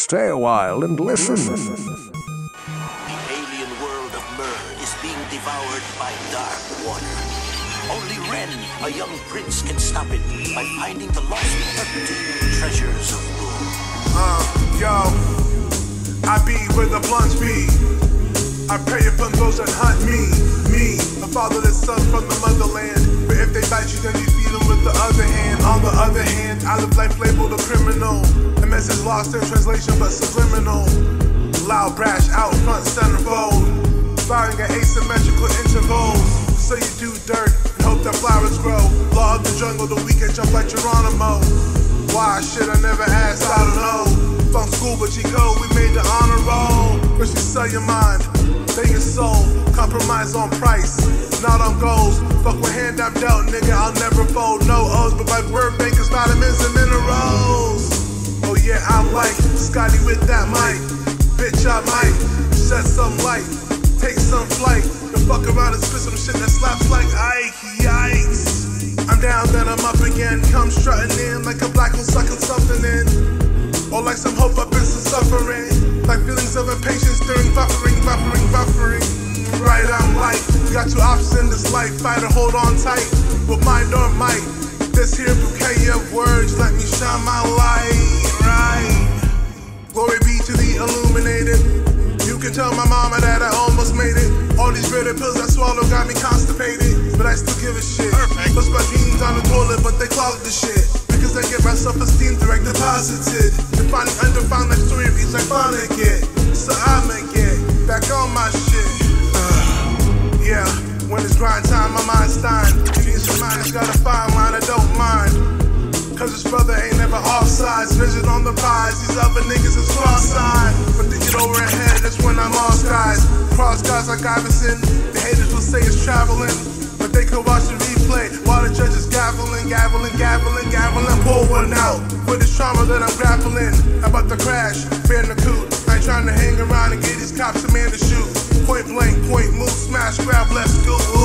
Stay a while and listen. The alien world of Myr is being devoured by dark water. Only Ren, a young prince, can stop it by finding the lost treasures of Rule. Yo, I be where the blunts be. I pray upon those that hunt me. A fatherless son from the motherland. But if they bite you, then you feed them with the other hand. On the other hand, I live life labeled a criminal. The message lost in translation, but subliminal. Loud, brash, out front, centerfold. Firing at asymmetrical intervals. So you do dirt and hope that flowers grow. Law of the jungle, the weekend jump like Geronimo. Why shit I never asked, I don't know. Funk school, but Chico, we made the honor roll. First you sell your mind, then your soul. Compromise on price, not on goals. Fuck with hand I'm dealt, nigga, I'll never fold. No O's, but like word bankers, vitamins and minerals. Oh yeah, I'm like Scotty with that mic. Bitch, I might shed some light, take some flight. The fuck around and spit some shit that slaps like Ike, yikes. I'm down, then I'm up again. Come strutting in like a black hole sucking something in. Or like some hope up in some suffering. Like feelings of impatience during buffering. Right, I'm like, got two options in this life. Fight or hold on tight, with mind or might. This here bouquet of words, let me shine my light, right? Glory be to the illuminated. You can tell my mama that I almost made it. All these bitter pills I swallow got me constipated, but I still give a shit. Plus my jeans on the toilet, but they clog the shit. Because I get my self-esteem direct deposited. Defining undefined like story reads like finally get. So I'ma get back on my shit. Yeah, when it's grind time, my mind's dying. Genius of mine has got a fine line, I don't mind. Cause his brother ain't never offsides. Vision on the rise, these other niggas is cross-eyed. But they get over ahead, that's when I'm all skies. Cross guys like Iverson, the haters will say it's traveling. But they could watch the replay while the judge is gaveling. Pull one out for this trauma that I'm grappling. About to crash, Bandicoot. I ain't trying to hang around and get these cops a man to shoot. Point blank, point, move, smash, grab, let's go.